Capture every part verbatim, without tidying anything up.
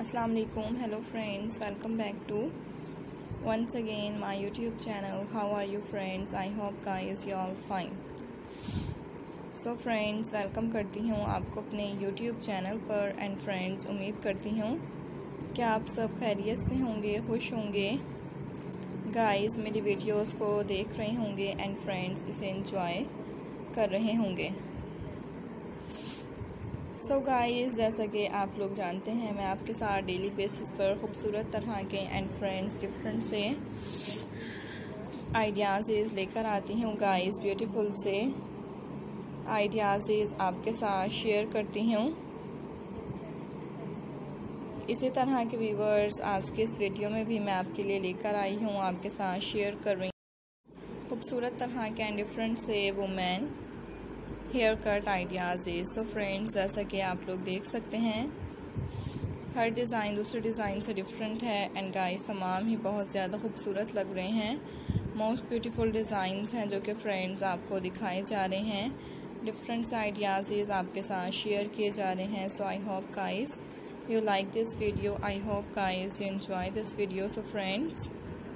अस्सलाम वालेकुम, hello friends, welcome back to once again my YouTube channel. How are you friends? I hope guys you all fine. So friends, welcome करती हूँ आपको अपने YouTube channel पर and friends उम्मीद करती हूँ कि आप सब खैरियत से होंगे, खुश होंगे गाइस, मेरी वीडियोस को देख रहे होंगे एंड फ्रेंड्स इसे एंजॉय कर रहे होंगे। सो so गाइस, जैसा कि आप लोग जानते हैं मैं आपके साथ डेली बेसिस पर खूबसूरत तरह के एंड फ्रेंड्स डिफरेंट से आइडियाज़ लेकर आती हूँ गाइस। ब्यूटीफुल से आइडियाज़ आपके साथ शेयर करती हूँ। इसी तरह के व्यूवर्स आज के इस वीडियो में भी मैं आपके लिए लेकर आई हूँ, आपके साथ शेयर कर रही हूँ खूबसूरत तरह के एंड डिफरेंट से women hair cut ideas. So friends, जैसा कि आप लोग देख सकते हैं हर डिज़ाइन दूसरे डिज़ाइन से डिफरेंट है एंड गाइस तमाम ही बहुत ज़्यादा खूबसूरत लग रहे हैं। मोस्ट ब्यूटीफुल डिज़ाइंस हैं जो कि फ्रेंड्स आपको दिखाए जा रहे हैं। डिफरेंट आइडियाज़ आपके साथ शेयर किए जा रहे हैं। So I hope guys you like this video, I hope guys you enjoy this video. So friends,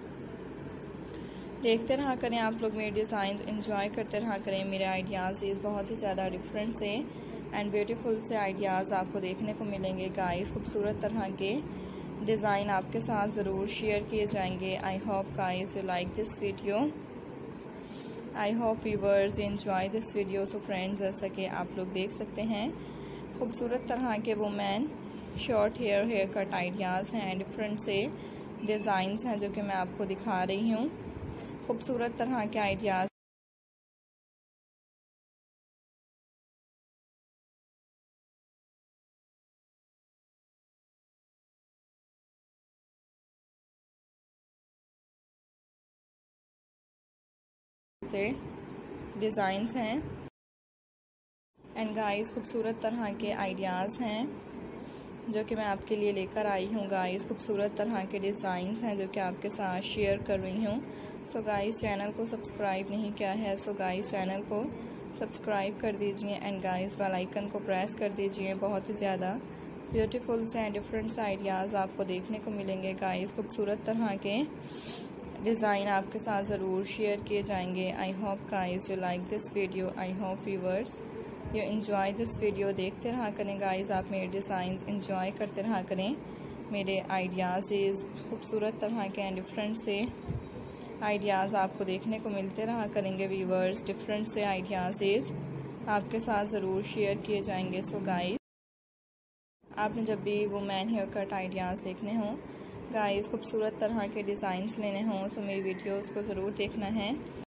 देखते रहा करें आप लोग मेरे डिज़ाइन, एंजॉय करते रहा करें मेरे आइडियाज़। बहुत ही ज़्यादा डिफरेंट से एंड ब्यूटीफुल से आइडियाज़ आपको देखने को मिलेंगे गाइस। खूबसूरत तरह के डिज़ाइन आपके साथ ज़रूर शेयर किए जाएंगे। I hope guys you like this video, I hope viewers enjoy this video. So friends, जैसा कि आप लोग देख सकते हैं खूबसूरत तरह के women short hair hair cut ideas हैं, डिफरेंट से डिज़ाइंस हैं जो कि मैं आपको दिखा रही हूँ। खूबसूरत तरह के आइडियाज़ से डिज़ाइंस हैं एंड गाइस खूबसूरत तरह के आइडियाज़ हैं जो कि मैं आपके लिए लेकर आई हूँ गाइस। खूबसूरत तरह के डिज़ाइंस हैं जो कि आपके साथ शेयर कर रही हूँ। सो गाइस, चैनल को सब्सक्राइब नहीं किया है सो गाइस चैनल को सब्सक्राइब कर दीजिए एंड गाइस बेल आइकन को प्रेस कर दीजिए। बहुत ही ज़्यादा ब्यूटीफुल से एंड डिफरेंट आइडियाज़ आपको देखने को मिलेंगे गाइस। खूबसूरत तरह के डिज़ाइन आपके साथ ज़रूर शेयर किए जाएंगे। I hope guys you like this video, I hope viewers you enjoy this video. देखते रहा करें गाइस, आप मेरे डिज़ाइन एंजॉय करते रहा करें मेरे आइडियाज़। खूबसूरत तरह के एंड डिफरेंट से आइडियाज़ आपको देखने को मिलते रहा करेंगे व्यूअर्स। डिफरेंट से आइडियाज़ आपके साथ ज़रूर शेयर किए जाएंगे। सो गाइस, आपने जब भी वुमेन हेयर कट आइडियाज़ देखने हों गाइस, खूबसूरत तरह के डिज़ाइंस लेने हों, सो मेरी वीडियोस को ज़रूर देखना है।